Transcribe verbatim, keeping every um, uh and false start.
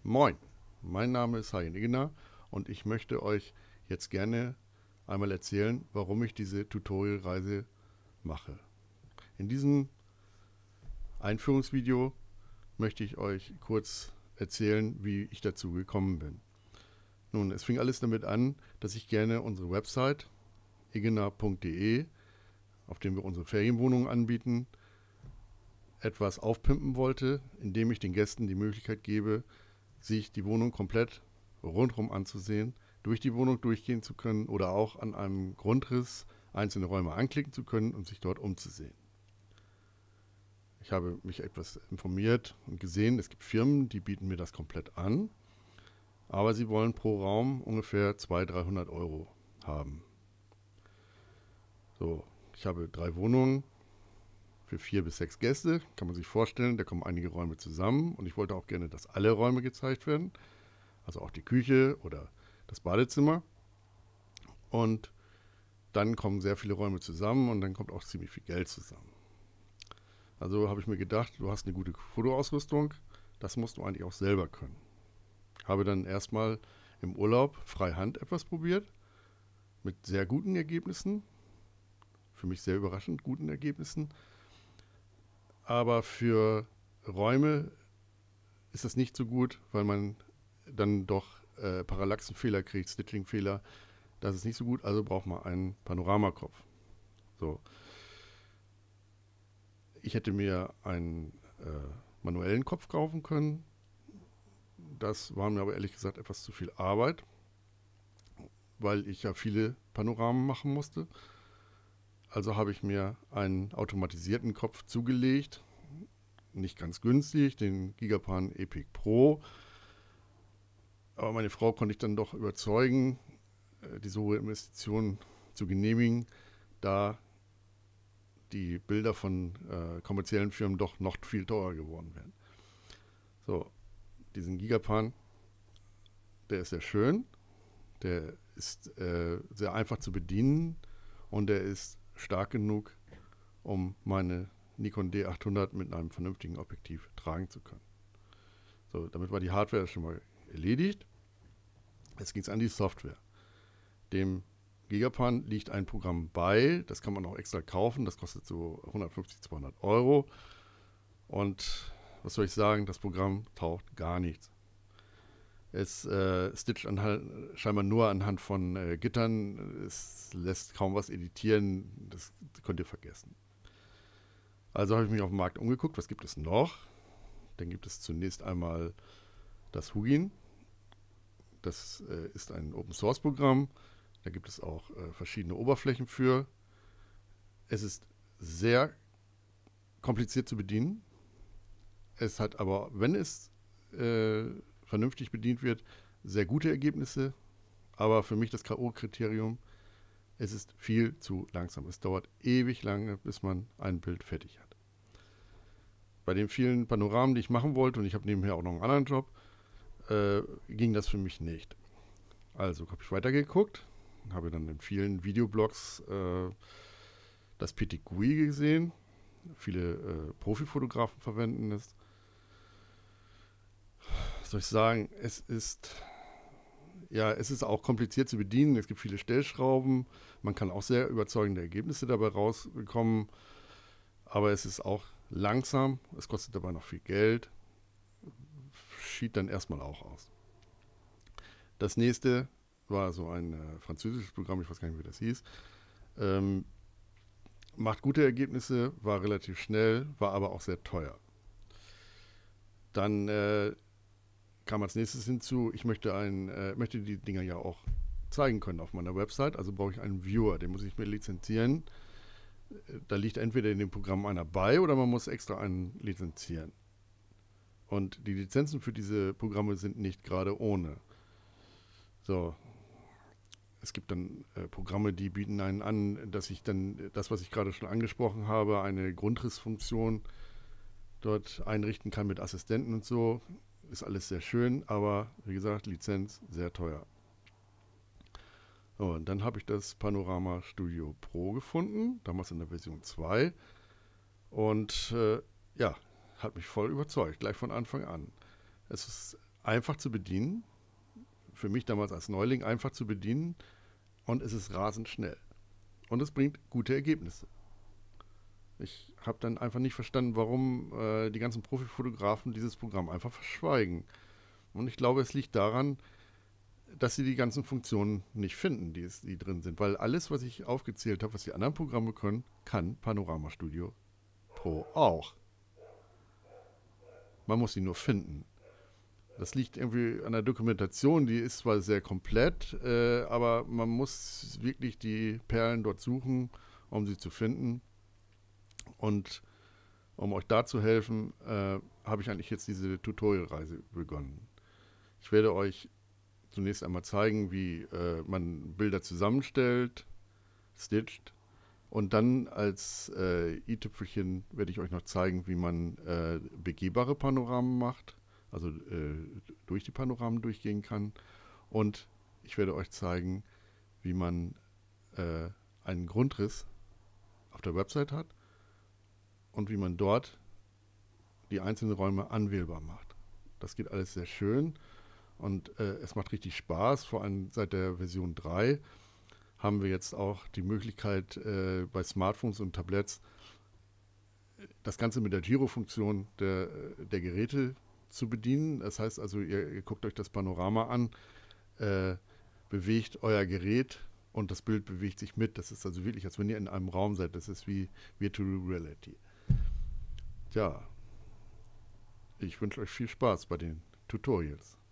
Moin, mein Name ist Hagen Igner und ich möchte euch jetzt gerne einmal erzählen, warum ich diese Tutorial-Reise mache. In diesem Einführungsvideo möchte ich euch kurz erzählen, wie ich dazu gekommen bin. Nun, es fing alles damit an, dass ich gerne unsere Website igner punkt de, auf dem wir unsere Ferienwohnungen anbieten, etwas aufpimpen wollte, indem ich den Gästen die Möglichkeit gebe, sich die Wohnung komplett rundherum anzusehen, durch die Wohnung durchgehen zu können oder auch an einem Grundriss einzelne Räume anklicken zu können und sich dort umzusehen. Ich habe mich etwas informiert und gesehen, es gibt Firmen, die bieten mir das komplett an, aber sie wollen pro Raum ungefähr zweihundert, dreihundert Euro haben. So, ich habe drei Wohnungen für vier bis sechs Gäste, kann man sich vorstellen, da kommen einige Räume zusammen und ich wollte auch gerne, dass alle Räume gezeigt werden, also auch die Küche oder das Badezimmer, und dann kommen sehr viele Räume zusammen und dann kommt auch ziemlich viel Geld zusammen. Also habe ich mir gedacht, du hast eine gute Fotoausrüstung, das musst du eigentlich auch selber können. Habe dann erstmal im Urlaub freihand etwas probiert, mit sehr guten Ergebnissen, für mich sehr überraschend guten Ergebnissen. Aber für Räume ist das nicht so gut, weil man dann doch äh, Parallaxenfehler kriegt, Stitching-Fehler. Das ist nicht so gut, also braucht man einen Panoramakopf. So. Ich hätte mir einen äh, manuellen Kopf kaufen können. Das war mir aber ehrlich gesagt etwas zu viel Arbeit, weil ich ja viele Panoramen machen musste. Also habe ich mir einen automatisierten Kopf zugelegt, nicht ganz günstig, den Gigapan Epic Pro. Aber meine Frau konnte ich dann doch überzeugen, diese hohe Investition zu genehmigen, da die Bilder von äh, kommerziellen Firmen doch noch viel teurer geworden wären. So, diesen Gigapan, der ist sehr schön, der ist äh, sehr einfach zu bedienen und der ist stark genug, um meine Nikon D achthundert mit einem vernünftigen Objektiv tragen zu können. So, damit war die Hardware schon mal erledigt. Jetzt ging es an die Software. Dem Gigapan liegt ein Programm bei, das kann man auch extra kaufen, das kostet so hundertfünfzig, zweihundert Euro. Und was soll ich sagen, das Programm taugt gar nichts. Es äh, stitcht anhand, scheinbar nur anhand von äh, Gittern, es lässt kaum was editieren, das könnt ihr vergessen. Also habe ich mich auf dem Markt umgeguckt, was gibt es noch? Dann gibt es zunächst einmal das Hugin. Das äh, ist ein Open-Source-Programm, da gibt es auch äh, verschiedene Oberflächen für. Es ist sehr kompliziert zu bedienen. Es hat aber, wenn es äh, vernünftig bedient wird, sehr gute Ergebnisse, aber für mich das K O-Kriterium, es ist viel zu langsam. Es dauert ewig lange, bis man ein Bild fertig hat. Bei den vielen Panoramen, die ich machen wollte, und ich habe nebenher auch noch einen anderen Job, äh, ging das für mich nicht. Also habe ich weitergeguckt, habe dann in vielen Videoblogs äh, das P T G U I gesehen. Viele äh, Profifotografen verwenden es. Was soll ich sagen, es ist, ja, es ist auch kompliziert zu bedienen. Es gibt viele Stellschrauben. Man kann auch sehr überzeugende Ergebnisse dabei rausbekommen. Aber es ist auch langsam. Es kostet dabei noch viel Geld. Schied dann erstmal auch aus. Das nächste war so ein äh, französisches Programm, ich weiß gar nicht, wie das hieß. Ähm, macht gute Ergebnisse, war relativ schnell, war aber auch sehr teuer. Dann äh, kam als nächstes hinzu, ich möchte, ein, äh, möchte die Dinger ja auch zeigen können auf meiner Website, also brauche ich einen Viewer, den muss ich mir lizenzieren. Da liegt entweder in dem Programm einer bei oder man muss extra einen lizenzieren. Und die Lizenzen für diese Programme sind nicht gerade ohne. So, es gibt dann äh, Programme, die bieten einen an, dass ich dann das, was ich gerade schon angesprochen habe, eine Grundrissfunktion dort einrichten kann mit Assistenten und so. Ist alles sehr schön, aber wie gesagt, Lizenz sehr teuer. So, und dann habe ich das Panorama Studio Pro gefunden, damals in der Version zwei. Und äh, ja, hat mich voll überzeugt, gleich von Anfang an. Es ist einfach zu bedienen. Für mich damals als Neuling einfach zu bedienen. Und es ist rasend schnell. Und es bringt gute Ergebnisse. Ich habe dann einfach nicht verstanden, warum äh, die ganzen Profifotografen dieses Programm einfach verschweigen. Und ich glaube, es liegt daran, dass sie die ganzen Funktionen nicht finden, die, es, die drin sind. Weil alles, was ich aufgezählt habe, was die anderen Programme können, kann Panorama Studio Pro auch. Man muss sie nur finden. Das liegt irgendwie an der Dokumentation, die ist zwar sehr komplett, äh, aber man muss wirklich die Perlen dort suchen, um sie zu finden. Und um euch da zu helfen, äh, habe ich eigentlich jetzt diese Tutorial-Reise begonnen. Ich werde euch zunächst einmal zeigen, wie äh, man Bilder zusammenstellt, stitcht. Und dann als äh, i-Tüpfelchen werde ich euch noch zeigen, wie man äh, begehbare Panoramen macht, also äh, durch die Panoramen durchgehen kann. Und ich werde euch zeigen, wie man äh, einen Grundriss auf der Website hat und wie man dort die einzelnen Räume anwählbar macht. Das geht alles sehr schön und äh, es macht richtig Spaß, vor allem seit der Version drei haben wir jetzt auch die Möglichkeit, äh, bei Smartphones und Tablets das Ganze mit der Gyro-Funktion der, der Geräte zu bedienen. Das heißt also, ihr, ihr guckt euch das Panorama an, äh, bewegt euer Gerät und das Bild bewegt sich mit. Das ist also wirklich, als wenn ihr in einem Raum seid. Das ist wie Virtual Reality. Ja, ich wünsche euch viel Spaß bei den Tutorials.